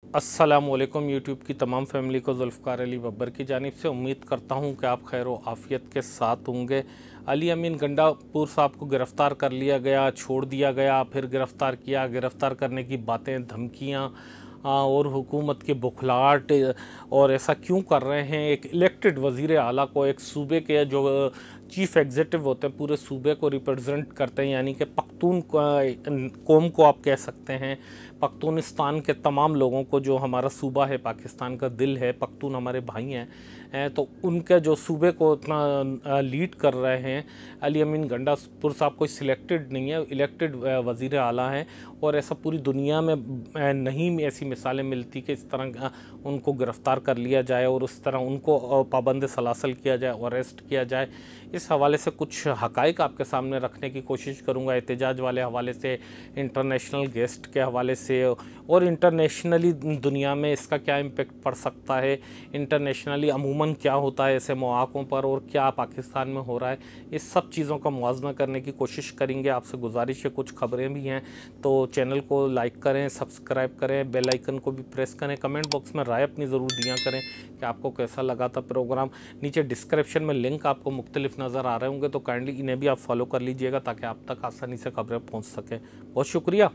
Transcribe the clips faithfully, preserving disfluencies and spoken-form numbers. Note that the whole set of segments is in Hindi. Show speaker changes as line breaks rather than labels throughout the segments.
अस्सलामुअलैकुम यूट्यूब की तमाम फैमिली को जुल्फ़कार अली बब्बर की जानिब से उम्मीद करता हूं कि आप खैर व आफ़ियत के साथ होंगे। अली अमीन गंडापुर साहब को गिरफ़्तार कर लिया गया, छोड़ दिया गया, फिर गिरफ़्तार किया। गिरफ़्तार करने की बातें, धमकियां और हुकूमत की बुखलाहट, और ऐसा क्यों कर रहे हैं? एक इलेक्टेड वज़ीर आला को, एक सूबे के जो चीफ़ एग्जीक्यूटिव होते हैं, पूरे सूबे को रिप्रेजेंट करते हैं, यानी कि पख्तून कौम को आप कह सकते हैं, पख्तूनिस्तान के तमाम लोगों को, जो हमारा सूबा है, पाकिस्तान का दिल है, पख्तून हमारे भाई हैं, तो उनके जो सूबे को इतना लीड कर रहे हैं अली अमीन गंडापुर साहब, कोई सिलेक्टेड नहीं है, इलेक्टेड वज़ीर आला हैं। और ऐसा पूरी दुनिया में नहीं ऐसी मिसालें मिलती कि इस तरह उनको गिरफ़्तार कर लिया जाए और उस तरह उनको पाबंद सलासल किया जाए, अरेस्ट किया जाए। इस हवाले से कुछ हक़ाइक़ आपके सामने रखने की कोशिश करूँगा, एहतजाज वाले हवाले से, इंटरनेशनल गेस्ट के हवाले से, और इंटरनेशनली दुनिया में इसका क्या इम्पेक्ट पड़ सकता है, इंटरनेशनली अमूमन क्या होता है ऐसे मौक़ों पर, और क्या पाकिस्तान में हो रहा है। इस सब चीज़ों का मुआवजा करने की कोशिश करेंगे। आपसे गुजारिश है, कुछ खबरें भी हैं तो चैनल को लाइक करें, सब्सक्राइब करें, बेल आइकन को भी प्रेस करें, कमेंट बॉक्स में राय अपनी ज़रूर दिया करें कि आपको कैसा लगा था प्रोग्राम। नीचे डिस्क्रिप्शन में लिंक आपको मुख्तलिफ नज़र आ रहे होंगे, तो काइंडली इन्हें भी आप फॉलो कर लीजिएगा ताकि आप तक आसानी से खबरें पहुँच सकें। बहुत शुक्रिया।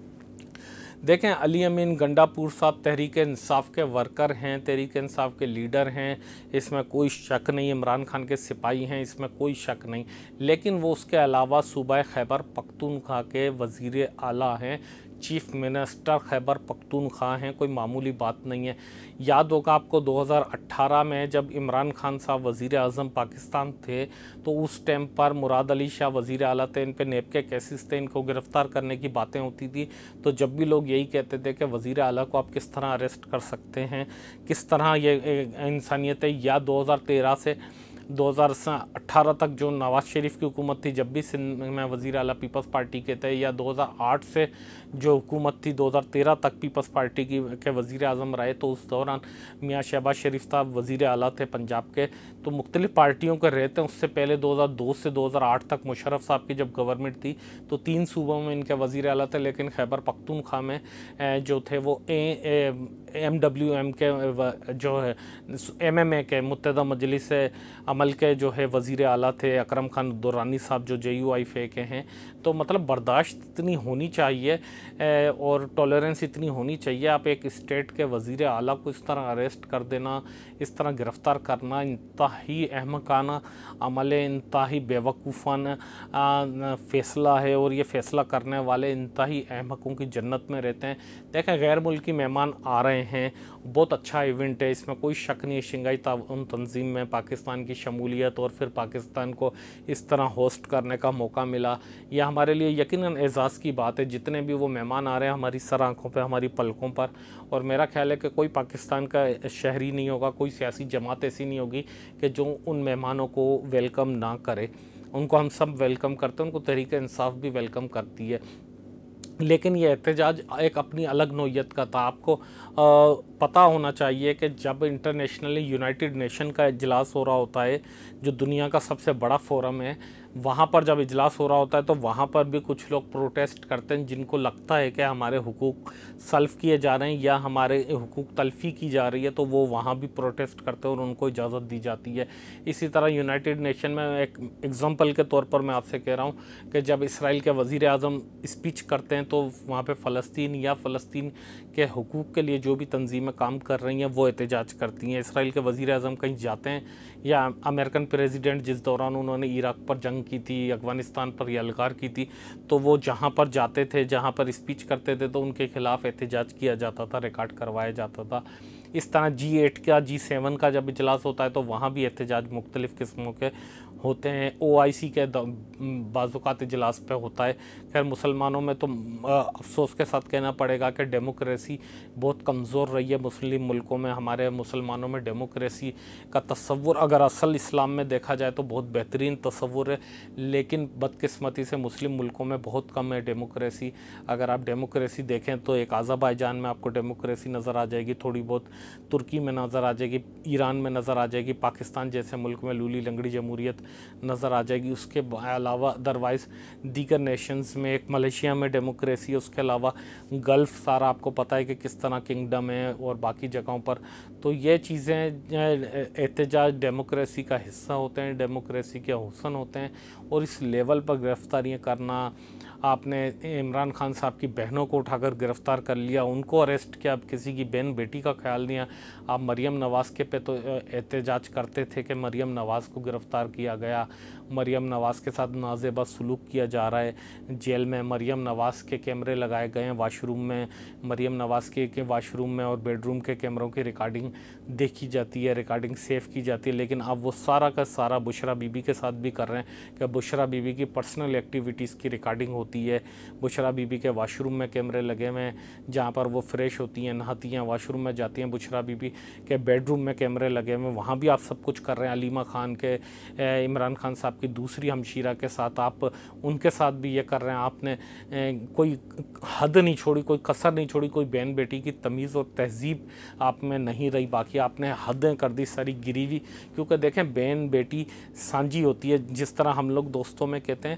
देखें, अली अमीन गंडापुर साहब तहरीक इंसाफ के वर्कर हैं, तहरीक इंसाफ के लीडर हैं, इसमें कोई शक नहीं। इमरान खान के सिपाही हैं, इसमें कोई शक नहीं। लेकिन वो उसके अलावा सूबा खैबर पख्तूनख्वा के वज़ीर आला हैं, चीफ़ मिनिस्टर खैबर पख्तूनख्वा हैं, कोई मामूली बात नहीं है। याद होगा आपको दो हज़ार अठारह में जब इमरान खान साहब वज़ीर आज़म पाकिस्तान थे, तो उस टाइम पर मुराद अली शाह वज़ीर आला थे, इन पे नेब के केसेस थे, इनको गिरफ़्तार करने की बातें होती थी। तो जब भी लोग यही कहते थे कि वज़ीर आला को आप किस तरह अरेस्ट कर सकते हैं, किस तरह ये इंसानियत है। या दो हज़ार तेरह से दो हज़ार अठारह तक जो नवाज़ शरीफ की हुकूमत थी, जब भी सिंध में वज़ीर आला पीपल्स पार्टी के थे, या दो हज़ार आठ से जो हुकूमत थी दो हज़ार तेरह तक पीपल्स पार्टी की के वज़ीर आज़म रहे, तो उस दौरान मियाँ शहबाज शरीफ साहब वज़ीर आला थे पंजाब के। तो मुख्तलिफ़ पार्टियों के रहते हैं। उससे पहले दो हज़ार दो से दो हज़ार आठ तक मुशर्रफ साहब की जब गवर्नमेंट थी, तो तीन सूबों में इनके वज़ीर आला थे। लेकिन खैबर पख्तूनख्वा में जो थे वो एम डब्ल्यू एम के जो है एम एम ए के मुत्तहदा मजलिस अमल के जो है वज़ीर आला थे, अकरम खान दुर्रानी साहब जो जे यू आई फे के हैं। तो मतलब बर्दाश्त इतनी होनी चाहिए और टॉलरेंस इतनी होनी चाहिए। आप एक स्टेट के वज़ीर आला को इस तरह अरेस्ट कर देना, इस तरह गिरफ़्तार करना इंतहाई अहमकाना अमल है, इंतहाई बेवकूफ़ाना फ़ैसला है, और ये फ़ैसला करने वाले इंतहाई अहमकों की जन्नत में रहते हैं। देखें, गैर मुल्की मेहमान आ रहे हैं, बहुत अच्छा इवेंट है, इसमें कोई शक नहीं है। शंघाई ताउन तंजीम में पाकिस्तान की शमूलियत और फिर पाकिस्तान को इस तरह होस्ट करने का मौका मिला, यह हमारे लिए यकीनन एज़ाज़ की बात है। जितने भी वो मेहमान आ रहे हैं हमारी सर आँखों पे, हमारी पलकों पर, और मेरा ख्याल है कि कोई पाकिस्तान का शहरी नहीं होगा, कोई सियासी जमात ऐसी नहीं होगी कि जो उन मेहमानों को वेलकम ना करे। उनको हम सब वेलकम करते हैं, उनको तहरीक इंसाफ भी वेलकम करती है। लेकिन ये एहतजाज एक अपनी अलग नौइयत का था। आपको आ, पता होना चाहिए कि जब इंटरनेशनली यूनाइटेड नेशन का इजलास हो रहा होता है, जो दुनिया का सबसे बड़ा फोरम है, वहाँ पर जब इजलास हो रहा होता है तो वहाँ पर भी कुछ लोग प्रोटेस्ट करते हैं, जिनको लगता है कि हमारे हुकूक सल्फ किए जा रहे हैं या हमारे हुकूक तलफ़ी की जा रही है, तो वो वहाँ भी प्रोटेस्ट करते हैं और उनको इजाज़त दी जाती है। इसी तरह यूनाइटेड नेशन में एक एग्ज़ाम्पल के तौर पर मैं आपसे कह रहा हूँ कि जब इसराइल के वज़ीर आज़म स्पीच करते हैं, तो वहाँ पर फ़लस्तीन या फ़लस्तीन के हुकूक के लिए जो भी तंजीमें काम कर रही हैं वो एहतजाज करती हैं। इसराइल के वज़ीर आज़म कहीं जाते हैं, या अमेरिकन प्रेसिडेंट जिस दौरान उन्होंने इराक़ पर जंग की थी, अफ़गानिस्तान पर यलगार की थी, तो वो जहाँ पर जाते थे, जहाँ पर स्पीच करते थे, तो उनके खिलाफ एहतजाज किया जाता था, रिकॉर्ड करवाया जाता था। इस तरह जी एट का, जी सेवन का जब इजलास होता है तो वहाँ भी एहतजाज मुख्तलिफ़ किस्मों के होते हैं। ओ आई सी के बाज़ात इजलास पे होता है। खैर, मुसलमानों में तो अफसोस के साथ कहना पड़ेगा कि डेमोक्रेसी बहुत कमज़ोर रही है मुस्लिम मुल्कों में। हमारे मुसलमानों में डेमोक्रेसी का तसव्वुर अगर असल इस्लाम में देखा जाए तो बहुत बेहतरीन तसव्वुर है, लेकिन बदकिस्मती से मुस्लिम मुल्कों में बहुत कम है डेमोक्रेसी। अगर आप डेमोक्रेसी देखें तो एक अज़रबैजान में आपको डेमोक्रेसी नज़र आ जाएगी, थोड़ी बहुत तुर्की में नज़र आ जाएगी, ईरान में नज़र आ जाएगी, पाकिस्तान जैसे मुल्क में लूली लंगड़ी जमहूरियत नज़र आ जाएगी। उसके अलावा अदरवाइज़ दीगर नेशंस में एक मलेशिया में डेमोक्रेसी है, उसके अलावा गल्फ़ सारा आपको पता है कि किस तरह किंगडम है और बाकी जगहों पर। तो ये चीज़ें एहतजाज डेमोक्रेसी का हिस्सा होते हैं, डेमोक्रेसी के हुस्न होते हैं। और इस लेवल पर गिरफ्तारियाँ करना, आपने इमरान खान साहब की बहनों को उठाकर गिरफ़्तार कर लिया, उनको अरेस्ट किया, अब किसी की बहन बेटी का ख्याल नहीं है। आप मरीम नवाज़ के पे तो एहतजाज करते थे कि मरीम नवाज़ को गिरफ़्तार किया गया, मरीम नवाज़ के साथ नाज़ेबा सलूक किया जा रहा है जेल में। मरीम नवाज़ के कैमरे लगाए गए हैं वाशरूम में, मरीम नवाज़ के, के वाशरूम में और बेडरूम के कैमरों की रिकॉर्डिंग देखी जाती है, रिकॉर्डिंग सेव की जाती है। लेकिन अब वो सारा का सारा बुशरा बीबी के साथ भी कर रहे हैं कि बुशरा बीबी की पर्सनल एक्टिविटीज़ की रिकॉर्डिंग होती है। बुशरा बीबी के वाशरूम में कैमरे लगे हुए हैं जहाँ पर वो फ्रेश होती हैं, नहाती हैं, वाशरूम में जाती हैं। बुशरा बीबी के बेडरूम में कैमरे लगे हुए हैं, वहाँ भी आप सब कुछ कर रहे हैं। अलीमा खान के, इमरान खान साहब की दूसरी हमशीरा के साथ आप उनके साथ भी ये कर रहे हैं। आपने कोई हद नहीं छोड़ी, कोई कसर नहीं छोड़ी, कोई बहन बेटी की तमीज़ और तहज़ीब आप में नहीं रही बाकी। आपने हदें कर दी सारी गिरीवी। क्योंकि देखें, बहन बेटी सांझी होती है, जिस तरह हम लोग दोस्तों में कहते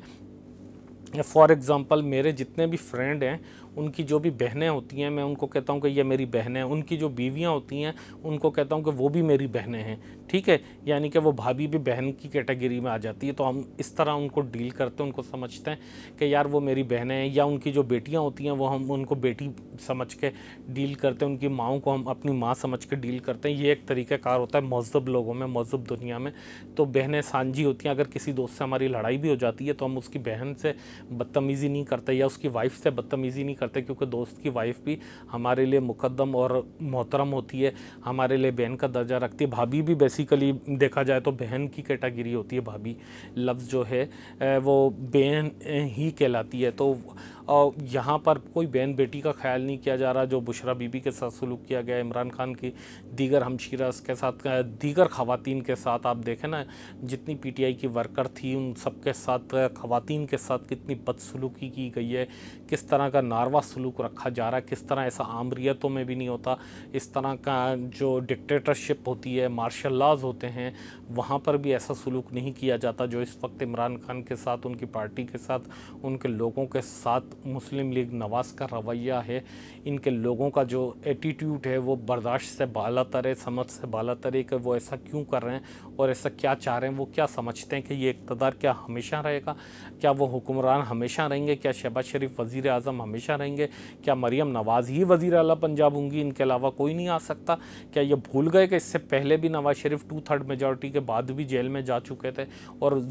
हैं। फॉर एग्ज़ाम्पल, मेरे जितने भी फ्रेंड हैं उनकी जो भी बहनें होती हैं, मैं उनको कहता हूँ कि ये मेरी बहनें हैं। उनकी जो बीवियाँ होती हैं उनको कहता हूँ कि वो भी मेरी बहनें हैं, ठीक है। यानी कि वो भाभी भी बहन की कैटेगरी में आ जाती है। तो हम इस तरह उनको डील करते हैं, उनको समझते हैं कि यार वो मेरी बहनें हैं। या उनकी जो बेटियाँ होती हैं वो हम उनको बेटी समझ के डील करते हैं, उनकी माँओं को हम अपनी माँ समझ के डील करते हैं। ये एक तरीक़ाकार होता है महज़ब लोगों में, महज़ब दुनिया में। तो बहनें सांझी होती हैं। अगर किसी दोस्त से हमारी लड़ाई भी हो जाती है तो हम उसकी बहन से बदतमीज़ी नहीं करते या उसकी वाइफ से बदतमीज़ी नहीं करते, क्योंकि दोस्त की वाइफ भी हमारे लिए मुकद्दम और मोहतरम होती है, हमारे लिए बहन का दर्जा रखती है। भाभी भी बेसिकली देखा जाए तो बहन की कैटेगरी होती है। भाभी लफ्ज़ जो है वो बहन ही कहलाती है। तो और यहाँ पर कोई बहन बेटी का ख्याल नहीं किया जा रहा। जो बुशरा बीबी के साथ सलूक किया गया, इमरान खान की दीगर हमशीरास के साथ, दीगर ख़वातीन के साथ, आप देखें ना जितनी पीटीआई की वर्कर थी उन सब के साथ, ख़वातीन के साथ कितनी बदसलूकी की गई है, किस तरह का नारवा सलूक रखा जा रहा है, किस तरह ऐसा आमरीतों में भी नहीं होता। इस तरह का जो डिक्टेटरशिप होती है, मार्शल लॉज होते हैं, वहाँ पर भी ऐसा सलूक नहीं किया जाता जो इस वक्त इमरान खान के साथ, उनकी पार्टी के साथ, उनके लोगों के साथ मुस्लिम लीग नवाज़ का रवैया है। इनके लोगों का जो एटीट्यूड है वो बर्दाश्त से बालातर है, समझ से बालातर है कि वो ऐसा क्यों कर रहे हैं और ऐसा क्या चाह रहे हैं। वो क्या समझते हैं कि ये इक़्तिदार क्या हमेशा रहेगा, क्या वो हुक्मरान हमेशा रहेंगे, क्या शहबाज शरीफ वज़ीर आज़म हमेशा रहेंगे, क्या मरीम नवाज़ ही वज़ीर आला पंजाब होंगी, इनके अलावा कोई नहीं आ सकता। क्या ये भूल गए कि इससे पहले भी Nawaz Sharif two third majority के बाद भी जेल में जा चुके थे और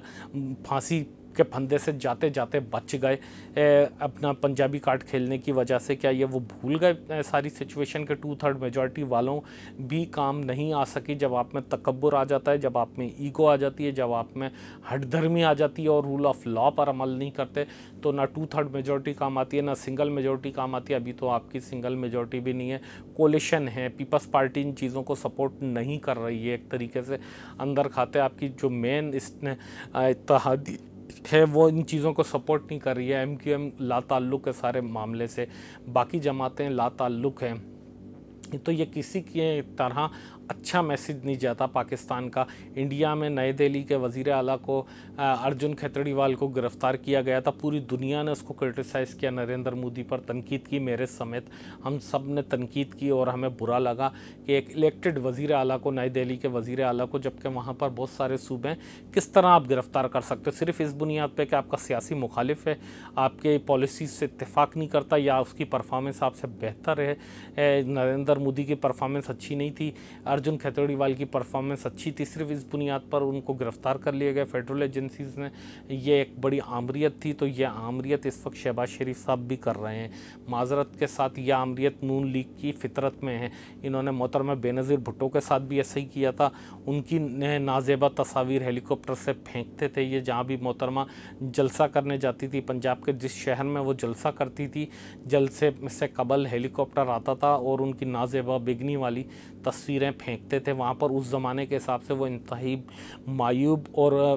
फांसी के फंदे से जाते जाते बच गए अपना पंजाबी कार्ड खेलने की वजह से? क्या ये वो भूल गए सारी सिचुएशन के टू थर्ड मेजॉरिटी वालों भी काम नहीं आ सकी? जब आप में तकब्बुर आ जाता है, जब आप में ईगो आ जाती है, जब आप में हठधर्मी आ जाती है और रूल ऑफ लॉ पर अमल नहीं करते, तो ना टू थर्ड मेजॉरिटी काम आती है, ना सिंगल मेजॉरिटी काम आती है। अभी तो आपकी सिंगल मेजॉरिटी भी नहीं है, कोलिशन है। पीपल्स पार्टी इन चीज़ों को सपोर्ट नहीं कर रही है। एक तरीके से अंदर खाते आपकी जो मेन इसने इत्तेहादी है वो इन चीज़ों को सपोर्ट नहीं कर रही है। एम क्यू एम ला ताल्लुक़ है सारे मामले से, बाकी जमातें ला ताल्लुक़ हैं। तो ये किसी की तरह अच्छा मैसेज नहीं जाता पाकिस्तान का। इंडिया में नई दिल्ली के वज़ीर आला को अर्जुन खेतड़ीवाल को गिरफ़्तार किया गया था, पूरी दुनिया ने उसको क्रिटिसाइज़ किया, नरेंद्र मोदी पर तनकीद की, मेरे समेत हम सब ने तनकीद की और हमें बुरा लगा कि एक इलेक्टेड वज़ीर आला को, नई दिल्ली के वज़ीर आला को, जबकि वहाँ पर बहुत सारे सूबे हैं, किस तरह आप गिरफ़्तार कर सकते हो सिर्फ़ इस बुनियाद पर कि आपका सियासी मुखालिफ है, आपके पॉलिसी से इत्तेफाक नहीं करता या उसकी परफॉर्मेंस आपसे बेहतर है। नरेंद्र मोदी की परफॉर्मेंस अच्छी नहीं थी, अर्जुन खेतड़ीवाल की परफॉर्मेंस अच्छी थी, सिर्फ इस बुनियाद पर उनको गिरफ़्तार कर लिया गया फेडरल एजेंसीज़ ने। ये एक बड़ी आमरीत थी। तो यह आमरीत इस वक्त शहबाज शरीफ साहब भी कर रहे हैं। माजरत के साथ यह आमरीत नून लीग की फितरत में है। इन्होंने मोहतरमा बेनज़ीर भुट्टो के साथ भी ऐसा ही किया था। उनकी नाजेबा तस्वीर हेलीकॉप्टर से फेंकते थे। ये जहाँ भी मोहतरमा जलसा करने जाती थी, पंजाब के जिस शहर में वो जलसा करती थी, जलसे से कबल हेलीकॉप्टर आता था और उनकी नाजेबा बिगनी वाली तस्वीरें फेंकते थे वहाँ पर। उस ज़माने के हिसाब से वो इंतहाई मायूब और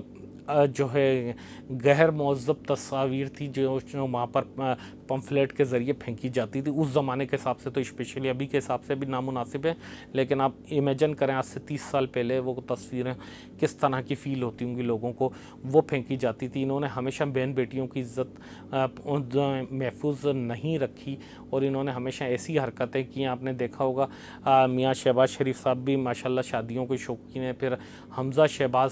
अ, जो है गैर मुहज़्ज़ब तस्वीर थी जो जो वहाँ पर पम्फलेट के ज़रिए फेंकी जाती थी, उस ज़माने के हिसाब से तो स्पेशली अभी के हिसाब से भी नामुनासिब है। लेकिन आप इमेजिन करें आज से तीस साल पहले वो तस्वीरें किस तरह की फ़ील होती होंगी लोगों को, वो फेंकी जाती थी। इन्होंने हमेशा बहन बेटियों की इज़्ज़त महफूज नहीं रखी और इन्होंने हमेशा ऐसी हरकतें की। आपने देखा होगा मियाँ शहबाज शरीफ साहब भी माशाल्लाह शादियों के शौकीन हैं। फिर हमज़ा शहबाज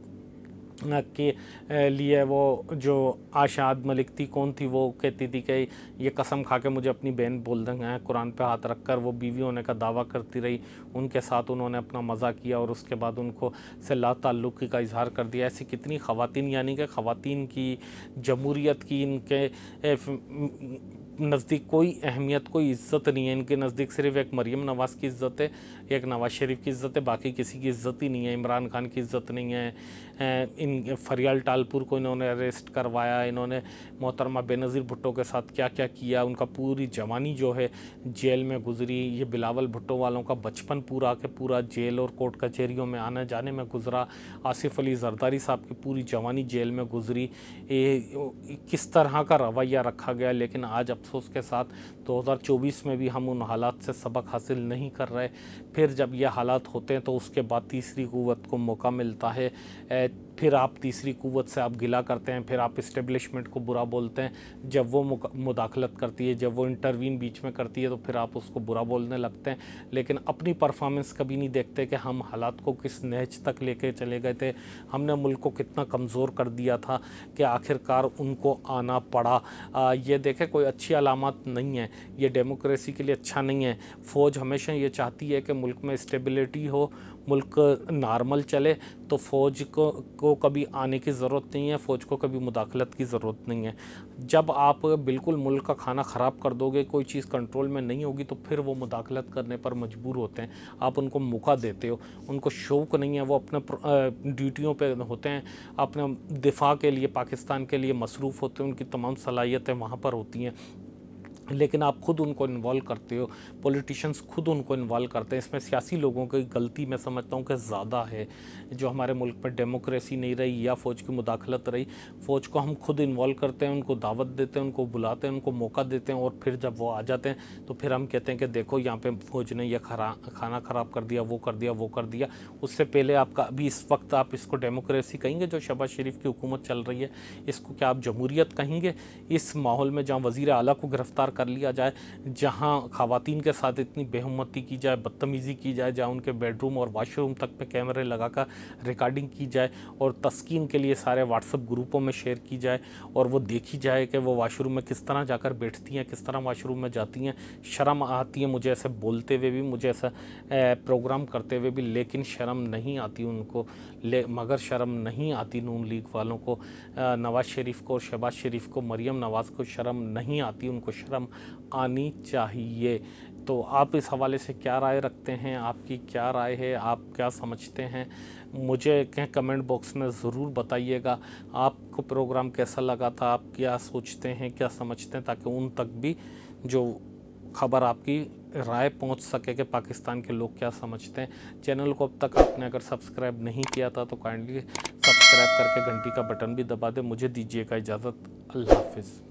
के लिए वो जो आशाद मलिक थी, कौन थी वो, कहती थी कि ये कसम खा के मुझे अपनी बहन बोल देंगे, कुरान पे हाथ रख कर वो बीवी होने का दावा करती रही। उनके साथ उन्होंने अपना मज़ा किया और उसके बाद उनको से ला ताल्लुक़ी का इजहार कर दिया। ऐसी कितनी ख़वातीन, यानी कि ख़वातीन की जमहूरियत की इनके नज़दीक कोई अहमियत, कोई इज़्ज़त नहीं है। इनके नज़दीक सिर्फ एक मरीम नवाज़ की इज़्ज़त है, एक नवाज़ शरीफ की इज़्ज़त है, बाकी किसी की इज़्ज़त ही नहीं है। इमरान खान की इज़्ज़त नहीं है। इन फरियाल टालपुर को इन्होंने अरेस्ट करवाया, इन्होंने मोहतरमा बेनज़ीर भुट्टो के साथ क्या क्या किया, उनका पूरी जवानी जो है जेल में गुजरी। ये बिलावल भुट्टो वालों का बचपन पूरा के पूरा जेल और कोर्ट कचहरियों में आने जाने में गुजरा। आसिफ अली जरदारी साहब की पूरी जवानी जेल में गुजरी। किस तरह का रवैया रखा गया, लेकिन आज अफसोस के साथ दो हज़ार चौबीस में भी हम उन हालात से सबक हासिल नहीं कर रहे। फिर जब ये हालात होते हैं तो उसके बाद तीसरी क़ुव्वत को मौका मिलता है, फिर आप तीसरी क़ुव्वत से आप गिला करते हैं, फिर आप इस्टेब्लिशमेंट को बुरा बोलते हैं। जब वो मुदाखलत करती है, जब वो इंटरवीन बीच में करती है, तो फिर आप उसको बुरा बोलने लगते हैं। लेकिन अपनी परफॉर्मेंस कभी नहीं देखते कि हम हालात को किस नहज तक लेके चले गए थे, हमने मुल्क को कितना कमज़ोर कर दिया था कि आखिरकार उनको आना पड़ा। आ, ये देखें, कोई अच्छी अलामत नहीं है, ये डेमोक्रेसी के लिए अच्छा नहीं है। फ़ौज हमेशा ये चाहती है कि मुल्क में स्टेबिलिटी हो, मुल्क नॉर्मल चले, तो फ़ौज को को कभी आने की ज़रूरत नहीं है, फ़ौज को कभी मुदाखलत की ज़रूरत नहीं है। जब आप बिल्कुल मुल्क का खाना ख़राब कर दोगे, कोई चीज़ कंट्रोल में नहीं होगी, तो फिर वो मुदाखलत करने पर मजबूर होते हैं। आप उनको मौका देते हो, उनको शौक़ नहीं है, वो अपने ड्यूटियों पे होते हैं, अपने दिफा के लिए, पाकिस्तान के लिए मसरूफ़ होते हैं, उनकी तमाम सलाहियतें वहाँ पर होती हैं। लेकिन आप खुद उनको इन्वॉल्व करते हो, पॉलिटिशियंस खुद उनको इन्वॉल्व करते हैं। इसमें सियासी लोगों की गलती मैं समझता हूँ कि ज़्यादा है। जो हमारे मुल्क में डेमोक्रेसी नहीं रही या फ़ौज की मुदाखलत रही, फ़ौज को हम खुद इन्वॉल्व करते हैं, उनको दावत देते हैं, उनको बुलाते हैं, उनको मौका देते हैं, और फिर जब वो आ जाते हैं तो फिर हम कहते हैं कि देखो यहाँ पे फ़ौज ने यह खरा खाना ख़राब कर दिया, वो कर दिया, वो कर दिया। उससे पहले आपका अभी इस वक्त आप इसको डेमोक्रेसी कहेंगे जो शहबाज शरीफ की हुकूमत चल रही है? इसको क्या आप जमहूरियत कहेंगे? इस माहौल में जहाँ वज़ीर आला को गिरफ़्तार कर लिया जाए, जहां ख़वातीन के साथ इतनी बेहुरमती की जाए, बदतमीज़ी की जाए, जहां उनके बेडरूम और वाशरूम तक पे कैमरे लगाकर रिकॉर्डिंग की जाए और तस्कीन के लिए सारे व्हाट्सएप ग्रुपों में शेयर की जाए, और वो देखी जाए कि वो वाशरूम में किस तरह जाकर बैठती हैं, किस तरह वाशरूम में जाती हैं। शर्म आती है मुझे ऐसे बोलते हुए भी, मुझे ऐसा प्रोग्राम करते हुए भी, लेकिन शर्म नहीं आती उनको। ले मगर शर्म नहीं आती नून लीग वालों को, नवाज़ शरीफ को, शहबाज शरीफ को, मरीम नवाज़ को शर्म नहीं आती, उनको शर्म आनी चाहिए। तो आप इस हवाले से क्या राय रखते हैं? आपकी क्या राय है? आप क्या समझते हैं? मुझे कहें कमेंट बॉक्स में ज़रूर बताइएगा। आपको प्रोग्राम कैसा लगा था? आप क्या सोचते हैं, क्या समझते हैं, ताकि उन तक भी जो खबर आपकी राय पहुंच सके कि पाकिस्तान के लोग क्या समझते हैं। चैनल को अब तक आपने अगर सब्सक्राइब नहीं किया था तो काइंडली सब्सक्राइब करके घंटी का बटन भी दबा दें। मुझे दीजिएगा इजाज़त। अल्लाह हाफ़िज़।